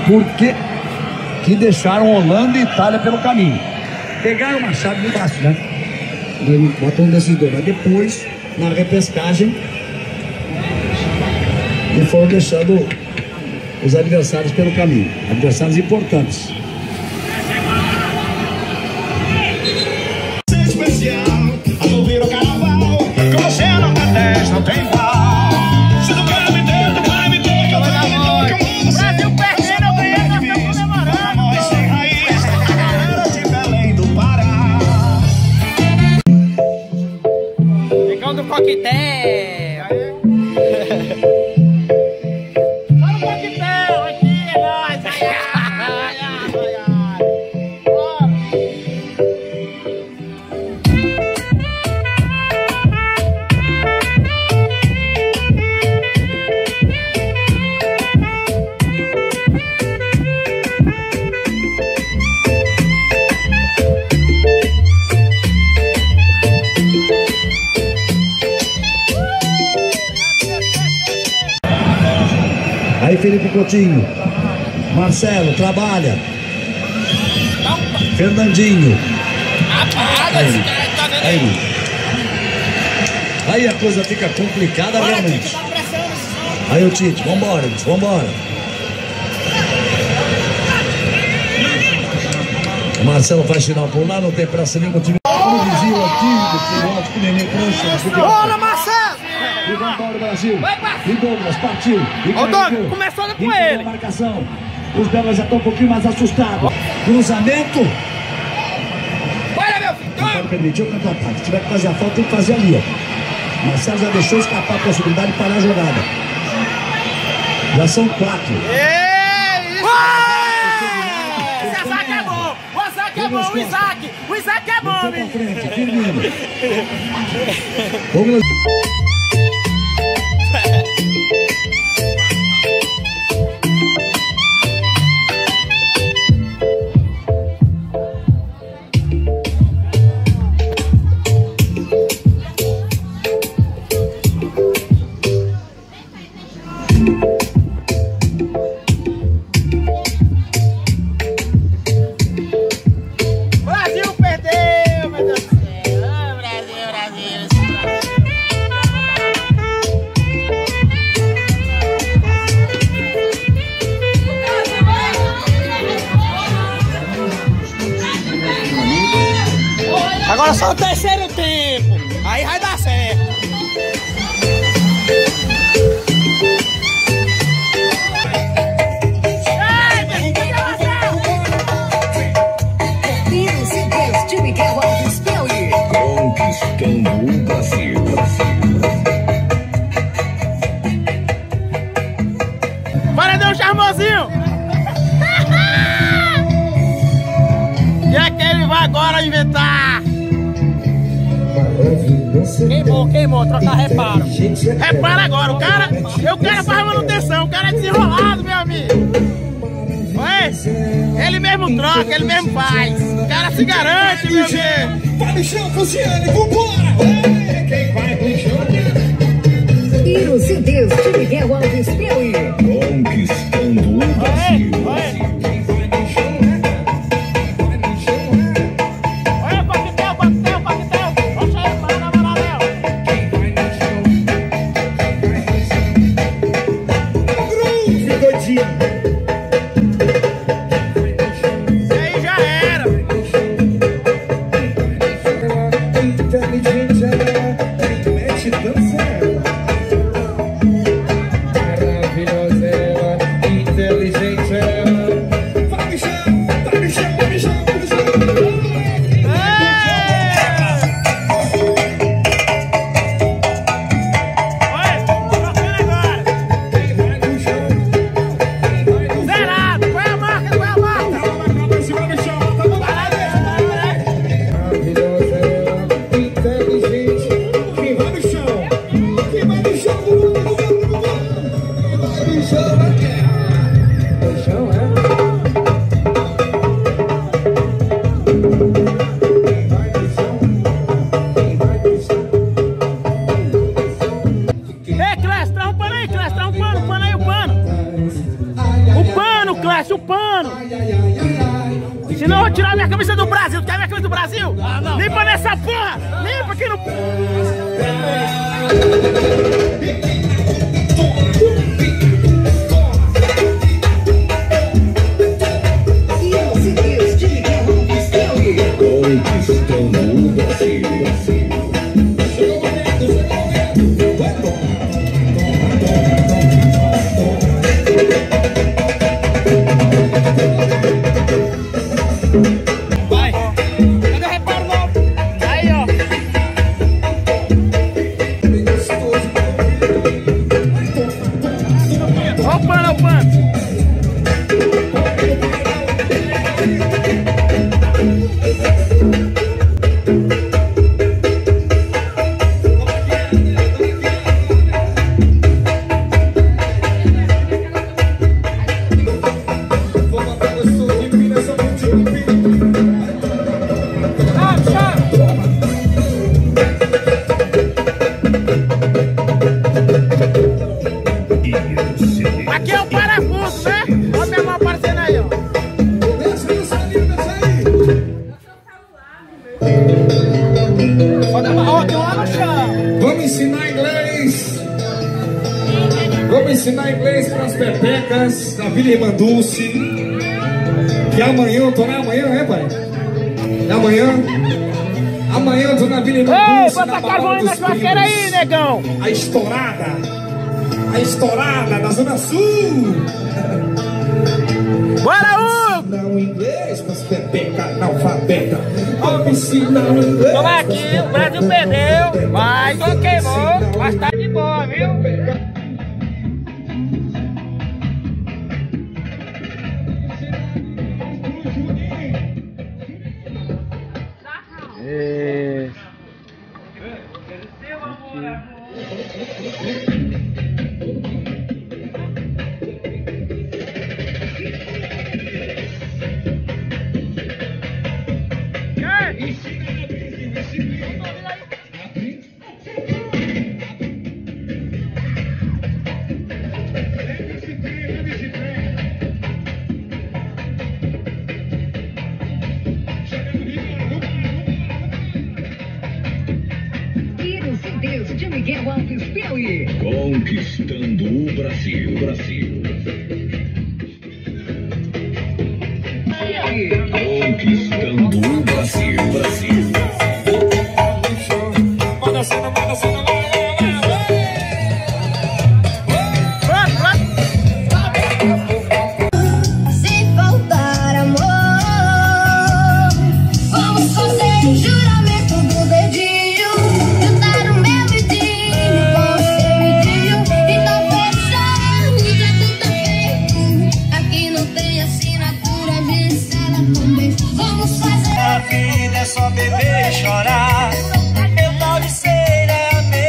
por que deixaram Holanda e Itália pelo caminho. Pegaram uma chave muito fácil, né? Botou um desses dois, mas depois, na repescagem, e foram deixando os adversários pelo caminho. Adversários importantes. Especial, a ouvir o carnaval, com você não tem 10, não tem pau. Se tu quer me ter, vai me ter, que eu vou me ter, como você. Brasil perdendo, eu ganhei, nós estamos comemorando. Nós sem raiz, era de Belém do Pará. Legal do coquetel. Olha o coquetel aqui, é nóis. Ai, ai, ai, ai. Bora. Aí Felipe Coutinho, Marcelo, trabalha. Fernandinho. Aí a coisa fica complicada realmente. Aí o Tite, vambora, vambora. O Marcelo faz final por lá, não tem pressa nenhuma. O time vizinho antigo, filótico, neném prancha. Bora, Marcelo! E vambora o Brasil. E Douglas partiu. Ô, Douglas, começando com ele. Marcação. Os belgas já estão um pouquinho mais assustados. Cruzamento. Bora, meu filho! Não pode permitir o contra-ataque. Se tiver que fazer a falta, tem que fazer ali, ó. Marcelo já deixou escapar a possibilidade de parar a jogada. Já são 4. Esse Isaac é bom! O Isaac é bom! O Isaac é bom, menino! Frente, Firmino. Douglas. Brasil perdeu, meu Deus do céu! Ah, Brasil! Agora só o terceiro tempo, aí vai dar certo. Conquistando o Brasil. Paredão charmosinho! E é que ele vai agora inventar? Queimou, trocar reparo. Repara agora, o cara faz manutenção, o cara é desenrolado, meu amigo. Oi? Ele mesmo troca, ele mesmo faz. O cara se garante, meu amigo. Vai no chão, Luciane, vambora! Quem vai pro chão? Tiro CDs de Miguel Alves Piauí. Conquistando o Brasil. Olha o coquetel. Deixa ele lá na moral. Groove, doidinho. Aí já era. Inteligente ela, mete dança ela. Maravilhosa desce o pano. Senão eu vou tirar minha camisa do Brasil. Tu quer minha camisa do Brasil? Ah, não. Limpa nessa porra! Limpa aqui no... Vai. Cadê o reparo novo? Aí, ó. Ó o pano, ó o pano. Aqui é o parafuso, né? Olha minha mão aparecendo aí, ó. Ó, tem lá no chão. Vamos ensinar inglês. Vamos ensinar inglês para as pepecas da Vila Irmã Dulce. Que amanhã, eu tô na amanhã, né, pai? É amanhã? Amanhã eu tô na Vila Irmã Ei, Dulce. bota carvão aí na churrasqueira aí, negão. A estourada da Zona Sul. Bora, Hugo! Não inglês para as pepecas analfabetas. Vamos ensinar inglês. Toma aqui, o Brasil perdeu, mas só queimou, mas tá de boa, viu? Tiro sem Deus de Miguel Alves Piauí. Conquistando o Brasil. Conquistando o Brasil. Manda cena, manda cena, Se faltar amor, vamos fazer um juramento do dedinho. Juntar o meu dedinho com o seu dedinho. Então fechando, já tudo tá feito. Aqui não tem assinatura, de sala com beijo. Vamos fazer. A vida é só beber e chorar. Meu tal de ser é a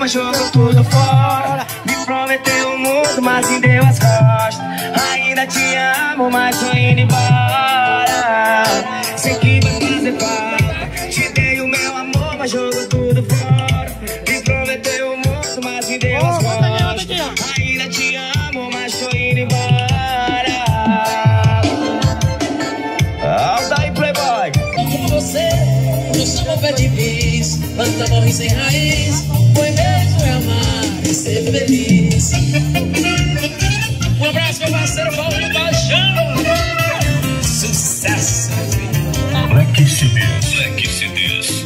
mas jogou tudo fora. Me prometeu o mundo, mas me deu as costas. Ainda te amo, mas tô indo embora. Sei que vai fazer falta. Te dei o meu amor, mas jogou tudo fora. Me prometeu o mundo, mas me deu as costas. Ainda te amo, mas tô indo embora. Alta aí, playboy. Como você, eu sou um pé de bis. Planta morre sem raiz. Foi mesmo é amar e ser feliz. Um abraço, meu parceiro Paulinho Paixão. Sucesso. Black CDs, Black CDs.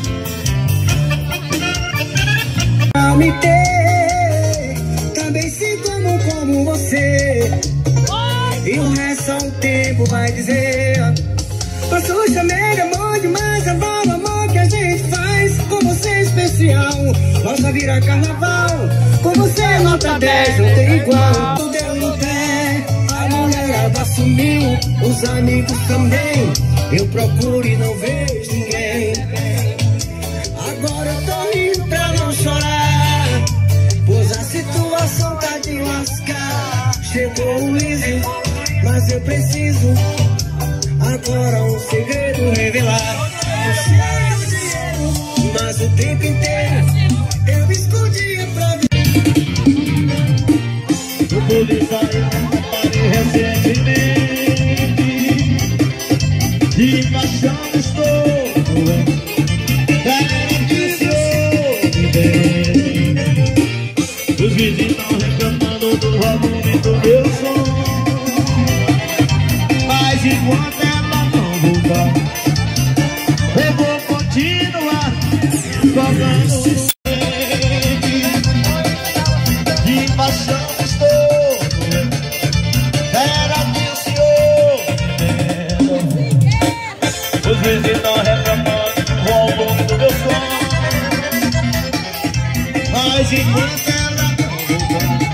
Ao me ter, também sinto amor como você. E o resto só o tempo vai dizer. Passou chamei amor demais, amor, o amor que a gente faz. Com você é especial, nossa vira carnaval. Com você é nota 10, não tem igual. Tudo deu no pé, a mulherada sumiu, os amigos também. Eu procuro e não vejo ninguém. Agora eu tô rindo pra não chorar, pois a situação tá de lascar. Chegou o liso, mas eu preciso agora um segredo revelar. Você é o dinheiro, mas o tempo inteiro eu escondia pra ver. Eu pude sair, parei recentemente. De paixão estou doente. Quero que soube bem. Os vizinhos estão reclamando do volume do meu som. Mas enquanto ela não voltar, eu vou continuar tocando. De paixão estou doente. Era que o senhor entenda. Os vizinhos estão reclamando do volume do meu som. Mas enquanto ela não voltar,